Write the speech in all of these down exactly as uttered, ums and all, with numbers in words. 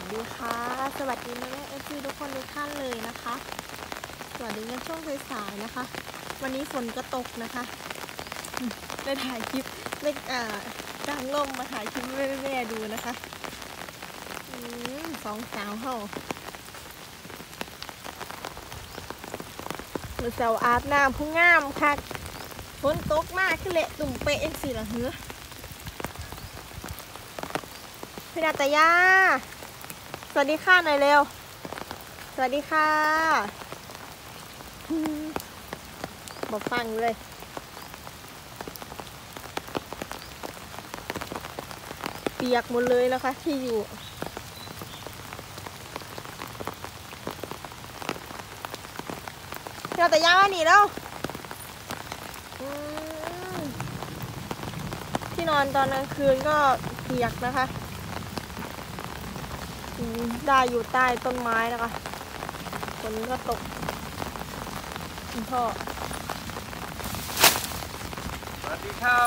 สดีค่ะสวัสดีแม่เอฟซีทุกคนทุกท่านเลยนะคะสวัสดีในช่วงสายๆนะคะวันนี้ฝนก็ตกนะคะได้ถ่ายคลิปได้อ่ากางร่มมาถ่ายคลิปแม่แม่ดูนะคะอืมสองสาวเฮาเมื่อเสาร์อาบน้ำผู้งามค่ะฝนตกมากขึ้นเละตุ่มเป๊ะเอ็กซี่ละเหือพี่นาตยาสวัสดีค่ะหน่อยเร็วสวัสดีค่ะบอกฟังเลยเปียกหมดเลยนะคะที่อยู่พี่นาตยาหนีแล้วที่นอนตอนกลางคืนก็เปียกนะคะได้อยู่ใต้ต้นไม้นะคะฝนก็ตกคุณพ่อสวัสดีครับ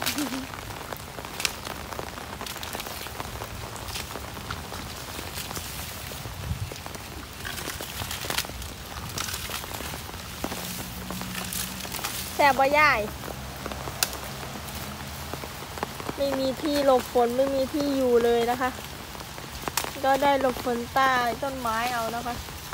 แสบบ่ย่ายไม่มีที่หลบฝนไม่มีที่อยู่เลยนะคะก็ได้หลบฝนใต้ต้นไม้เอานะคะ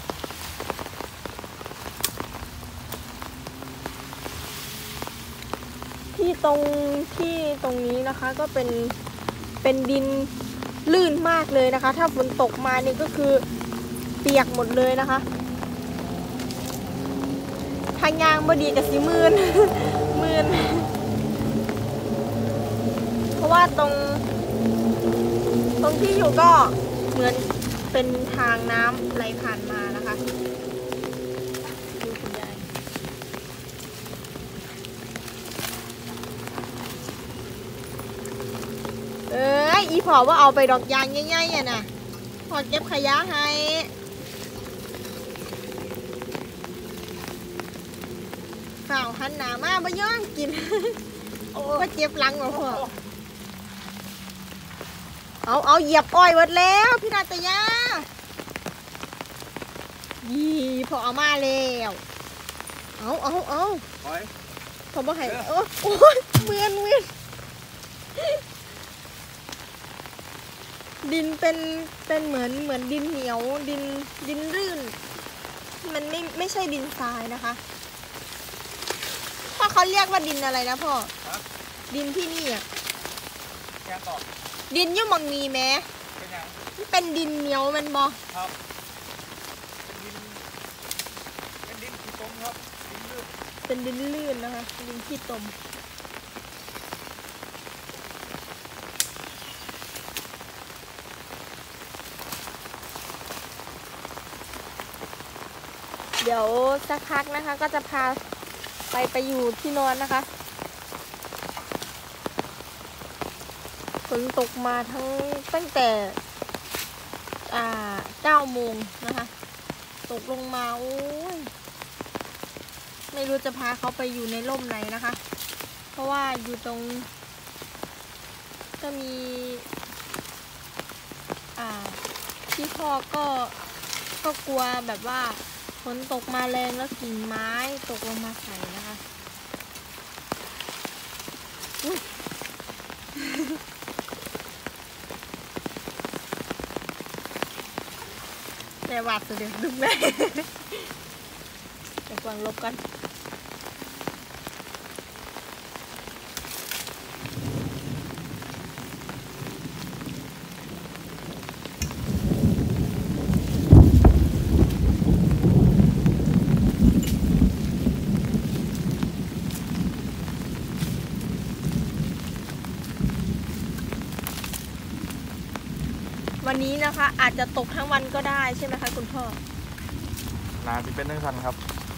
ที่ตรงที่ตรงนี้นะคะก็เป็นเป็นดินลื่นมากเลยนะคะถ้าฝนตกมานี่ก็คือเปียกหมดเลยนะคะทางยางบดีกับสีมืน มืนเพราะว่าตรงตรงที่อยู่ก็เหมือนเป็นทางน้ำไหลผ่านมานะคะดูคุณยายเอ้ยอีพอว่าเอาไปดอกยางง่ายๆอ่ะนะพอเก็บขยะให้ข่าวหันหนามาบ่ย้อนกินก็เจ็บหลังเหรอพ่อเอาเอาเหยียบอ้อยหมดแล้วพี่นาตยายี่พอเอามาแล้วเอาเอาเอาพอบ่ให้โอ้โอ้ยเมือนเมือนดินเป็นเป็นเหมือนเหมือนดินเหนียวดินดินรื่นมันไม่ไม่ใช่ดินทรายนะคะถ้าเขาเรียกว่าดินอะไรนะพ่อดินที่นี่อ่ะดินยุ่งมังมีไหมเป็นดินเหนียวมันบอครับเป็นดินขี้ตมครับดินลื่นเป็นดินลื่นนะคะดินขี้ตมเดี๋ยวสักพักนะคะก็จะพาไปไปอยู่ที่นอนนะคะฝนตกมาทั้งตั้งแต่อ่าเก้าโมงนะคะตกลงมาโอ้ยไม่รู้จะพาเขาไปอยู่ในร่มไหนนะคะเพราะว่าอยู่ตรงก็มีอ่าที่พ่อก็ก็กลัวแบบว่าฝนตกมาแรงแล้วกิ่งไม้ตกลงมาใส่นะคะแต่หวาดเสียวดึงเลยแต่กวางลบกันวันนี้นะคะอาจจะตกทั้งวันก็ได้ใช่ไหมคะคุณพ่อนาจะเป็นทั้งทันครับ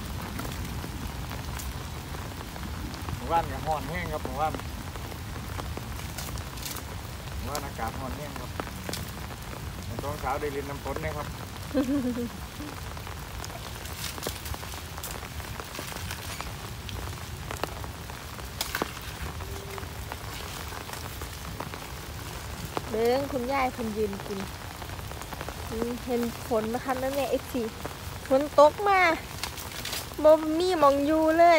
หมู่บ้านกับห้อนแห้งครับหมู่บ้านหมู่บ้านอากาศห้อนแห้งครับตอนเช้าได้เรียนน้ำฝนนะครับเบิ้งคุณยายคุณยืนกินเห็นฝนมาคันนั่นเนี่ยเอฟซีฝนตกมาโมมี่มองอยู่เลย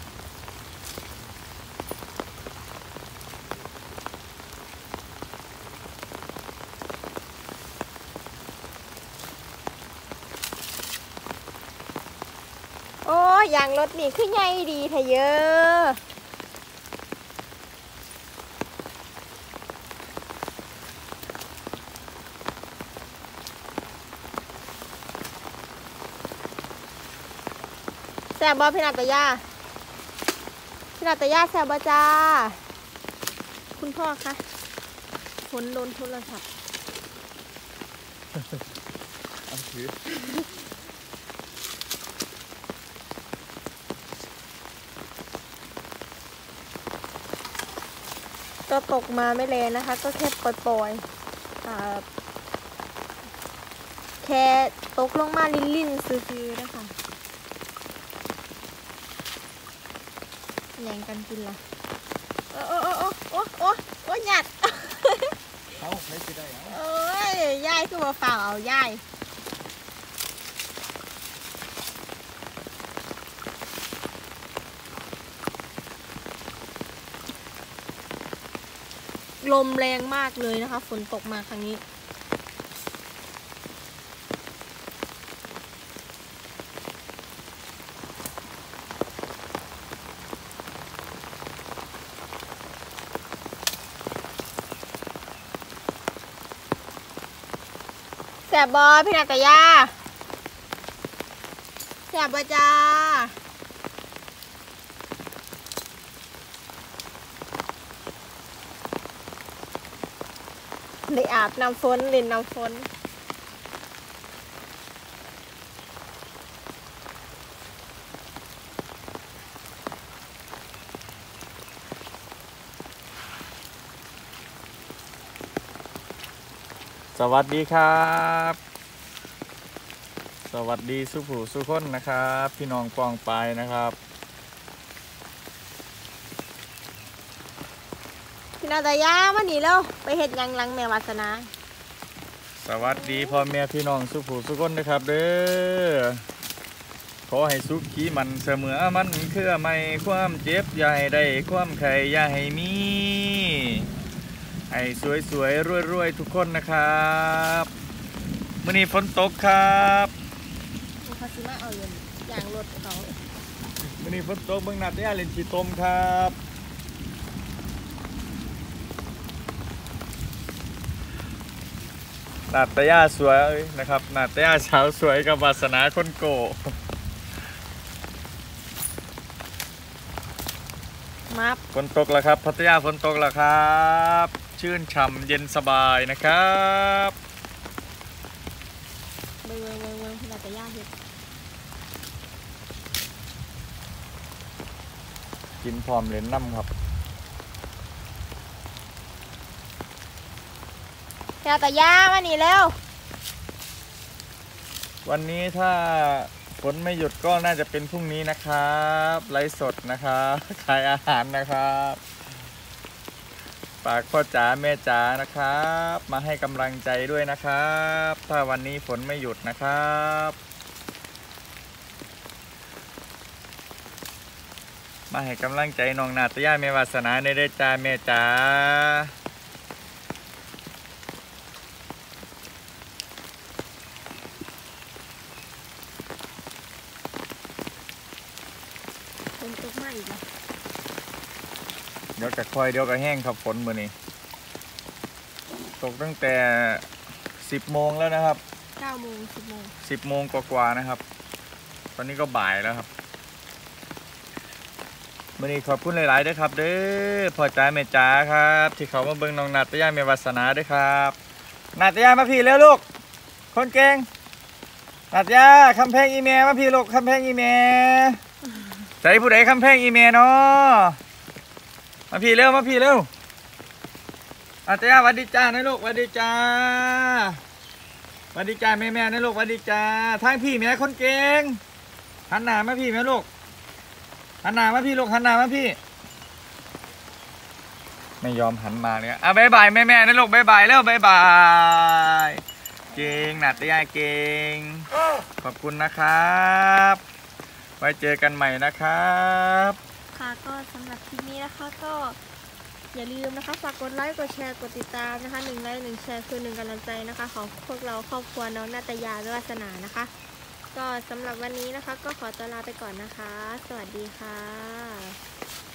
โอ้ยางรถนี่คือใหญ่ดีแท้เยอะแซ่บบ่พี่นาตยาพี่นาตยาแซ่บบ่จ้าคุณพ่อคะฝนโดนโทรศัพท์อันถือก็ตกมาไม่แรงนะคะก็แค่ปล่อยๆอ่าแค่ตกลงมาลิ่นๆซื่อๆนะคะแย่งกันกินละโอ้โอ้โอ้โอ้โอ้โอ้หยัดเอาไม่สิได้เอาโอ้ยยายคือมาฝ่าเอายายลมแรงมากเลยนะคะฝนตกมาครั้งนี้แสบบอพี่นาตยาแสบบอจ้าได้อาบน้ำฝนเล่นน้ำฝนสวัสดีครับสวัสดีสุผู้สุคนนะครับพี่น้องปองปายนะครับพี่นาตยามาหนีแล้วไปเห็ดยังหลังแม่วาสนาสวัสดีพ่อแม่พี่น้องสุผู้สุคนนะครับเด้อขอให้สุขีมันเสมอมันเคลื่อไม่ความเจ็บอย่าให้ได้ความไข่อย่าให้มีให้สวยสวยรวยรวยทุกคนนะครับมื้อนี้ฝนตกครับเขาซื้อมาเอาเงินอย่างรถเขามื้อนี้ฝนตกเบิ่งนาตยาเล่นขี้ตมครับนาตยาสวยนะครับนาตยาสาวสวยกับวาสนาคนโกมับฝนตกแล้วครับพัทยาฝนตกแล้วครับชื่นฉ่ำเย็นสบายนะครับเบิ่งเบิ่งเบิ่งเบิ่งพี่นาตยาเห็ดกินพร้อมเล่นน้ำครับพี่นาตยามาหนีแล้ววันนี้ถ้าฝนไม่หยุดก็น่าจะเป็นพรุ่งนี้นะครับไลฟ์สดนะครับขายอาหารนะครับฝากพ่อจ๋าแม่จ๋านะครับมาให้กำลังใจด้วยนะครับถ้าวันนี้ฝนไม่หยุดนะครับมาให้กำลังใจน้องนาตยาแม่วาสนาในเด้อจ้าแม่จ๋าฝนตกมาอีกแล้วเดี๋ยวจะค่อยเดี๋ยวก็แห้งครับฝนมื้อนี้ตกตั้งแต่สิบโมงแล้วนะครับเก้าโมงสิบโมงสิบโมงกว่าๆนะครับตอนนี้ก็บ่ายแล้วครับมื้อนี้ขอบคุณหลายๆด้วยครับเด้อพ่อจ๋าแม่จ๋าครับที่เขามาเบิ่งน้องนาตยาแม่วาสนาด้วยครับนาตยามาพี่แล้วลูกคนเก่งนาตยาคำแพงอีเมมาพี่ลูกคำแพงอีเมใจผู้ใดคำแพงอีเมเนาะมาพี่เร็วมาพี่เร็วนาตยาวัดดีจ้านะลูกวัดดีจ้าวัดดีจ้าแม่แม่นะลูกวัดดีจ้าทางพี่แม่คนเก่งหันหน้ามาพี่แม่ลูกหันหน้ามาพี่ลูกหันหน้ามาพี่ไม่ยอมหันมาเลยอ่ะบายบายแม่แม่นะลูกบายบายแล้วบายบายเก่งนาตยาเก่งขอบคุณนะครับไว้เจอกันใหม่นะครับค่ะก็สำหรับคลิปนี้นะคะก็อย่าลืมนะคะฝากกดไลค์กดแชร์กดติดตามนะคะหนึ่งไลค์หนึ่งแชร์คือหนึ่งกำลังใจนะคะของพวกเราครอบครัวน้องนาตยาและวาสนานะคะก็สำหรับวันนี้นะคะก็ขอตัวลาไปก่อนนะคะสวัสดีค่ะ